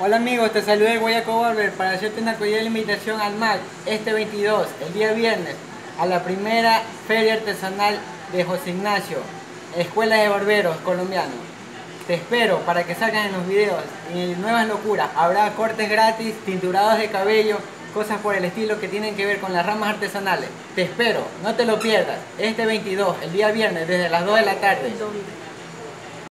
Hola amigos, te saludé Guayaco Barber para hacerte una cordial invitación al MAC este 22, el día viernes, a la primera feria artesanal de José Ignacio, Escuela de Barberos Colombianos. Te espero para que salgan en los videos y nuevas locuras. Habrá cortes gratis, tinturados de cabello, cosas por el estilo que tienen que ver con las ramas artesanales. Te espero, no te lo pierdas, este 22, el día viernes, desde las 2 de la tarde.